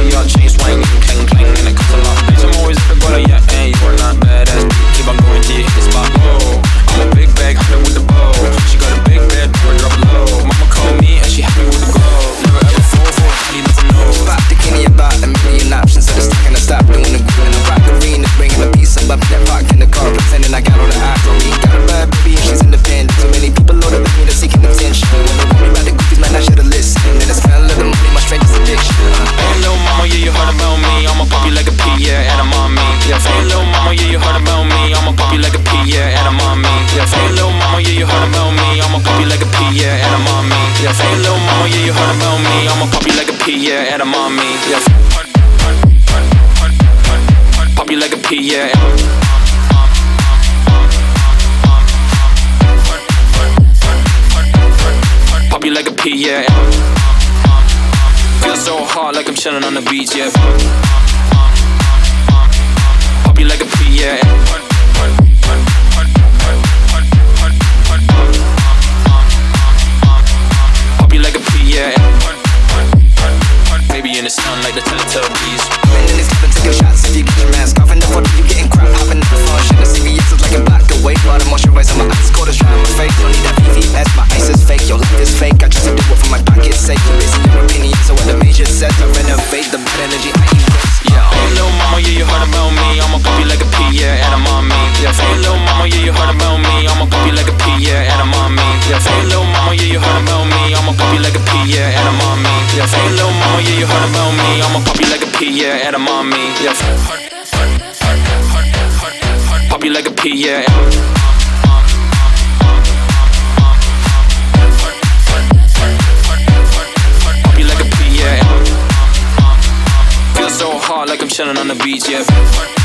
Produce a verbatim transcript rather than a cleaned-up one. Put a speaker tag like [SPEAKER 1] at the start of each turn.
[SPEAKER 1] yacht, chain swinging, clang clang, and it costs a lot. Bitch, I'm always at the guala, yeah, and you're not badass. Keep on going till you hit the spot. Whoa, I'm a big bag, hunter with the bow. She got a big bed, never drop it low. Mama called me and she happy with the glow. Never ever fall for it, he doesn't know.
[SPEAKER 2] Spot the kitty about a million options, so the stuck and I stop doing the groove in the rock arena, bringing a piece of bumping that rock in the car, pretending I got all the eyes on me. Got a bad baby and she's independent. Too many people loaded with me, they're seeking attention. When they want me about the goofies, man, I should've listened. And the smell of the money, my strangest addiction. uh.
[SPEAKER 1] Hey little mama, yeah, you heard about me. I'ma pop you like a pea, yeah, Edamame. Yeah, hey little mama, yeah, you heard about me. I'ma pop you like a pea, yeah, Edamame. Yeah, hey little mama, yeah, you heard about me. I'ma pop you like a pea, yeah, Edamame. Yeah, hey little mama, yeah, you heard about me. I'ma pop you like a pea, yeah, Edamame. Yeah, pop you like a pea, yeah. Pop you like a pea, yeah. Feel so hot like I'm chilling on the beach, yeah. Pop you like a pea, yeah. Pop you like a pea, yeah. Baby in the sun like the Teletubbies.
[SPEAKER 2] Man in this cabin, taking shots if you get your mask off. In the photo, you getting crap, hopping in the phone. Shit, the C V S is like a block away. Lot of moisturizer, my eyes cold as dry, my face. Don't need that P V S, my ice is fake. Your life is fake, I just do it for my pocket's sake. You're basing your opinion, so what the major says, I renovate the bad energy I erase.
[SPEAKER 1] Yeah, hey little mama, yeah, you heard about me. I'ma pop you like a pea, yeah, Edamame. Yeah, hey little mama, yeah, you heard about me. I'ma pop you like a pea, yeah, Edamame. Yeah, hey little mama, yeah, you heard about me. I'ma pop you like a pea, yeah, Edamame. Yeah, hey little mama, yeah, you heard about me. I'ma pop you like a pea, yeah, Edamame. Yeah, pop you like a pea, yeah. Pop you like a pea, yeah. Feel so hot like I'm chilling on the beach, yeah.